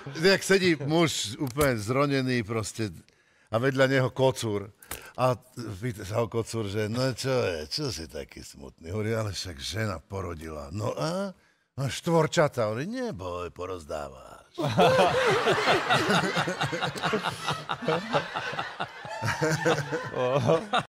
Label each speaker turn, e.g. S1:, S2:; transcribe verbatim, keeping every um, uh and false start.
S1: jak sedí muž úplne zronený proste a vedľa neho kocúr. A pýta sa ho kocúr, že no čo je, čo si taký smutný? Hovorí, ale však žena porodila. No a? No štvorčata. Hovorí, neboj, porozdávaš.